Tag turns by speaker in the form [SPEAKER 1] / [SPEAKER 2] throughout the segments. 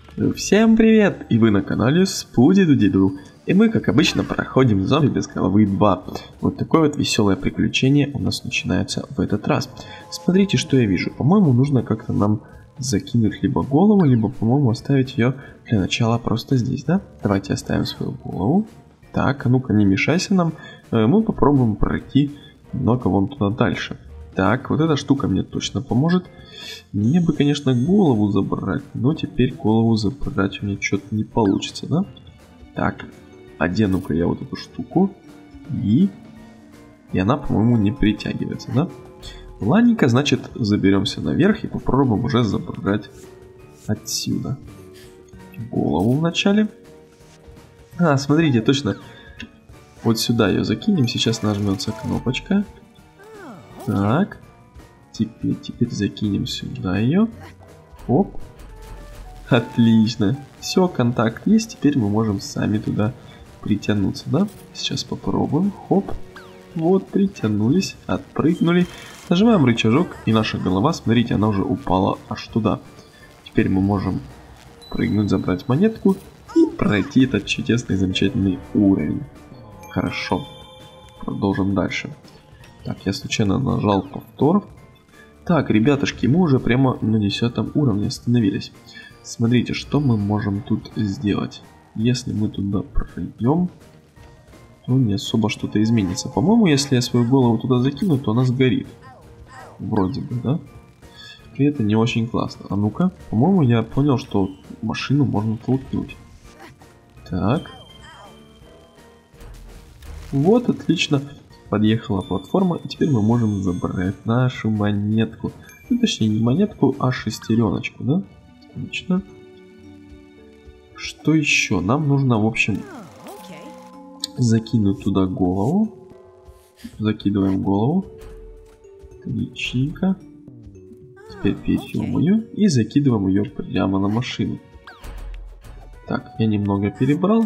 [SPEAKER 1] Всем привет! И вы на канале Спуди-Ду-Ди-Ду. И мы, как обычно, проходим зомби без головы 2. Вот такое вот веселое приключение у нас начинается в этот раз. Смотрите, что я вижу. По-моему, нужно как-то нам закинуть либо голову, либо, по-моему, оставить ее для начала просто здесь, да? Давайте оставим свою голову. Так, а ну-ка, не мешайся нам. Мы попробуем пройти немного вон туда дальше. Так, вот эта штука мне точно поможет. Мне бы, конечно, голову забрать, но теперь голову забрать у меня что-то не получится, да? Так, одену-ка я вот эту штуку. И она, по-моему, не притягивается, да? Ладненько, значит, заберемся наверх и попробуем уже забрать отсюда голову вначале. А, смотрите, точно. Вот сюда ее закинем. Сейчас нажмется кнопочка. Так. Теперь закинем сюда ее. Оп. Отлично. Все, контакт есть. Теперь мы можем сами туда притянуться, да? Сейчас попробуем. Хоп. Вот, притянулись. Отпрыгнули. Нажимаем рычажок. И наша голова, смотрите, она уже упала аж туда. Теперь мы можем прыгнуть, забрать монетку. И пройти этот чудесный, замечательный уровень. Хорошо. Продолжим дальше. Так, я случайно нажал повтор. Так, ребятушки, мы уже прямо на 10 уровне остановились. Смотрите, что мы можем тут сделать. Если мы туда пройдем, то не особо что-то изменится. По-моему, если я свою голову туда закину, то она сгорит. Вроде бы, да? И это не очень классно. А ну-ка, по-моему, я понял, что машину можно толкнуть. Так. Вот, отлично. Подъехала платформа, и теперь мы можем забрать нашу монетку. Ну, точнее, не монетку, а шестереночку, да? Отлично. Что еще? Нам нужно, в общем, закинуть туда голову. Закидываем голову. Отличненько. Теперь берем ее и закидываем ее прямо на машину. Так, я немного перебрал.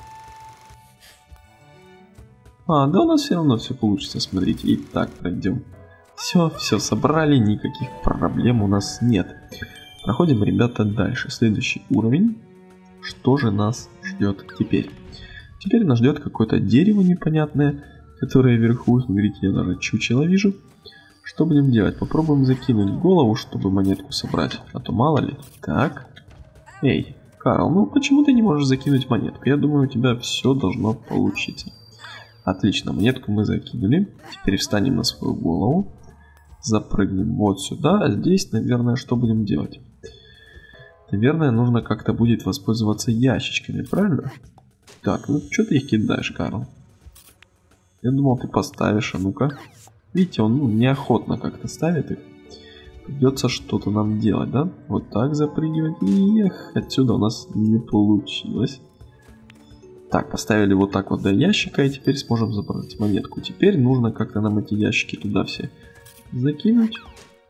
[SPEAKER 1] А, да у нас все равно все получится, смотрите. И так пройдем. Все собрали, никаких проблем у нас нет. Проходим, ребята, дальше. Следующий уровень. Что же нас ждет теперь? Теперь нас ждет какое-то дерево непонятное, которое вверху. Смотрите, я даже чучело вижу. Что будем делать? Попробуем закинуть голову, чтобы монетку собрать. А то мало ли. Так. Эй, Карл, ну почему ты не можешь закинуть монетку? Я думаю, у тебя все должно получиться. Отлично, монетку мы закинули. Теперь встанем на свою голову. Запрыгнем вот сюда. А здесь, наверное, что будем делать? Наверное, нужно как-то будет воспользоваться ящичками, правильно? Так, ну что ты их кидаешь, Карл? Я думал, ты поставишь, а ну-ка. Видите, он неохотно как-то ставит их. Придется что-то нам делать, да? Вот так запрыгивать. Эх, отсюда у нас не получилось. Так, поставили вот так вот до ящика, и теперь сможем забрать монетку. Теперь нужно как-то нам эти ящики туда все закинуть.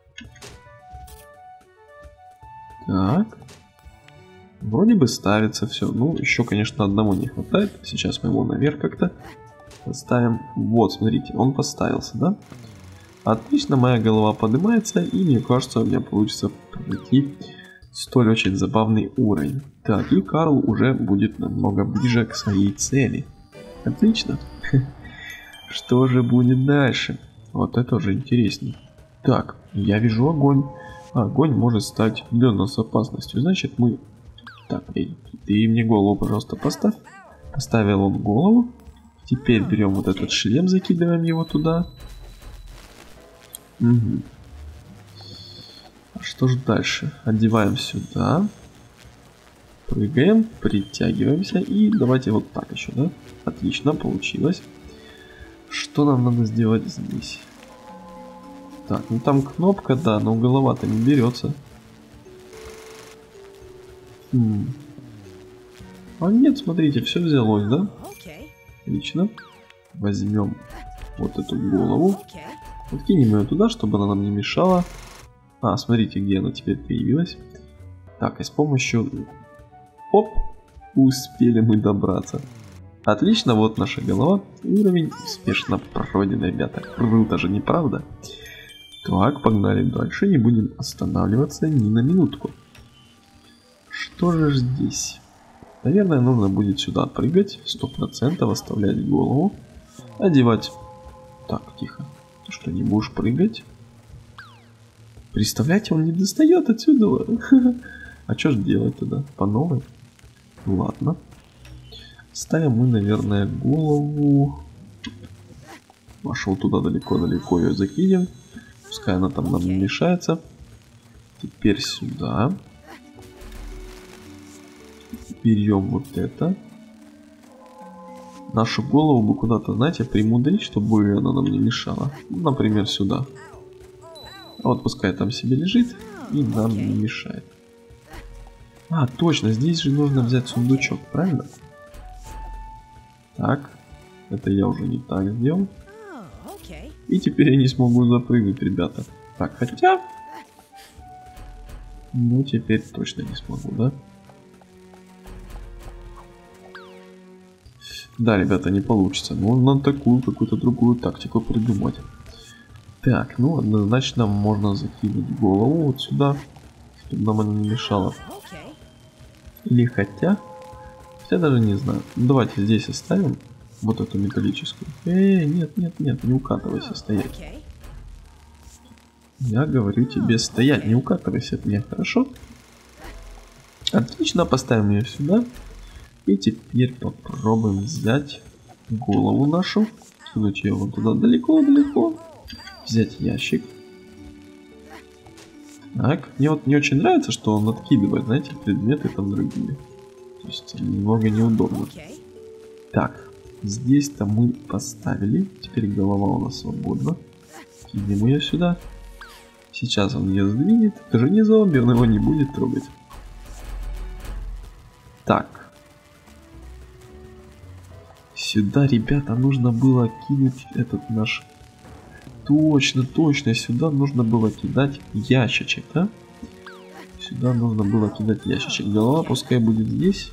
[SPEAKER 1] Так. Вроде бы ставится все. Ну, еще, конечно, одного не хватает. Сейчас мы его наверх как-то поставим. Вот, смотрите, он поставился, да? Отлично, моя голова поднимается, и мне кажется, у меня получится пройти столь очень забавный уровень. Так, и Карл уже будет намного ближе к своей цели. Отлично. Что же будет дальше? Вот это уже интереснее. Так, я вижу огонь. Огонь может стать для нас опасностью. Значит, мы... Так, ты мне голову, пожалуйста, поставь. Поставил он голову. Теперь берем вот этот шлем, закидываем его туда. Угу. Что же дальше? Одеваем сюда. Прыгаем, притягиваемся. И давайте вот так еще, да? Отлично, получилось. Что нам надо сделать здесь? Так, ну там кнопка, да, но голова-то не берется. А нет, смотрите, все взялось, да? Отлично. Возьмем вот эту голову. Подкинем ее туда, чтобы она нам не мешала. А, смотрите, где она теперь появилась. Так, и с помощью... Оп! Успели мы добраться. Отлично, вот наша голова. Уровень успешно пройден, ребята. Круто же, не правда? Так, погнали дальше. Не будем останавливаться ни на минутку. что же здесь? Наверное, нужно будет сюда прыгать, 100%, оставлять голову, одевать. Так, тихо. Ты что, не будешь прыгать? Представляете, он не достает отсюда. А что же делать тогда? По новой? Ладно. Ставим мы, наверное, голову. Пошел туда далеко-далеко, ее закинем. Пускай она там нам не мешается. Теперь сюда. Берем вот это. Нашу голову бы куда-то, знаете, примудрить, чтобы она нам не мешала. Например, сюда. А вот пускай там себе лежит и нам не мешает. А, точно, здесь же нужно взять сундучок, правильно? Так, это я уже не так сделал. И теперь я не смогу запрыгнуть, ребята. Так, хотя... Ну, теперь точно не смогу, да? Да, ребята, не получится. Можно такую, какую-то другую тактику придумать. Так, ну, однозначно можно закинуть голову вот сюда, чтобы нам она не мешала. Или хотя даже не знаю. Давайте здесь оставим вот эту металлическую. Нет, нет, нет, не укатывайся, стоять. Я говорю тебе стоять, не укатывайся от меня, хорошо? Отлично, поставим ее сюда. И теперь попробуем взять голову нашу. Кинуть ее вот туда далеко-далеко. Взять ящик. Так, мне вот не очень нравится, что он откидывает, знаете, предметы там другие. То есть немного неудобно. Так, здесь-то мы поставили. Теперь голова у нас свободна. Кинем ее сюда. Сейчас он ее сдвинет. Это же не зомби, он его не будет трогать. Так. Сюда, ребята, нужно было кинуть этот наш... Точно, точно, сюда нужно было кидать ящичек, да? Сюда нужно было кидать ящичек. Голова пускай будет здесь.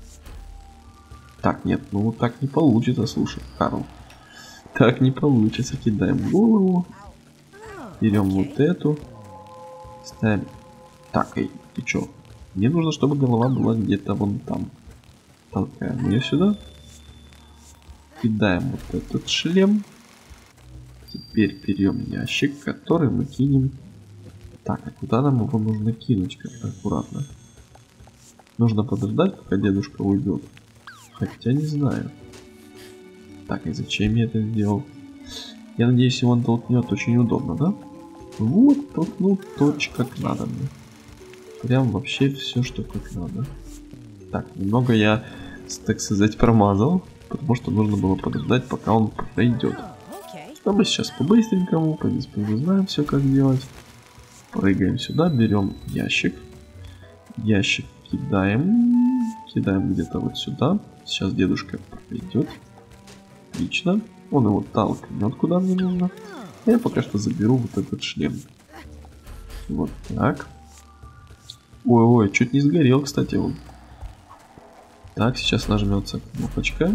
[SPEAKER 1] Так, нет, ну вот так не получится, слушай, Карл. Так не получится. Кидаем голову. Берем вот эту. Ставим. Так, эй, ты чё? Мне нужно, чтобы голова была где-то вон там. Толкаем ее сюда. Кидаем вот этот шлем. Теперь берем ящик, который мы кинем. Так, а куда нам его нужно кинуть? Как-то аккуратно. Нужно подождать, пока дедушка уйдет. Хотя не знаю. Так, и зачем я это сделал? Я надеюсь, его он толкнет очень удобно, да? Вот, толкнул точно как надо мне. Прям вообще все, что как надо. Так, немного я, так сказать, промазал. Потому что нужно было подождать, пока он пройдет. А мы сейчас по-быстренькому, в принципе, уже знаем все, как делать. Прыгаем сюда, берем ящик. Ящик кидаем. Кидаем где-то вот сюда. Сейчас дедушка пройдет. Отлично. Он его толкнет, куда мне нужно. Я пока что заберу вот этот шлем. Вот так. Ой-ой, чуть не сгорел, кстати, он. Так, сейчас нажмется кнопочка.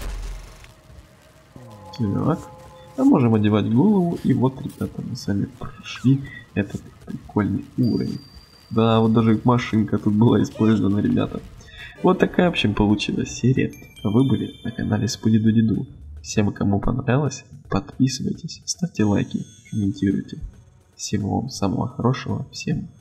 [SPEAKER 1] Так. А можем одевать голову. И вот, ребята, мы сами прошли этот прикольный уровень. Да, вот даже машинка тут была использована, ребята. Вот такая, в общем, получилась серия. Вы были на канале Спуди-Ду-Ди-Ду. Всем, кому понравилось, подписывайтесь, ставьте лайки, комментируйте. Всего вам самого хорошего. Всем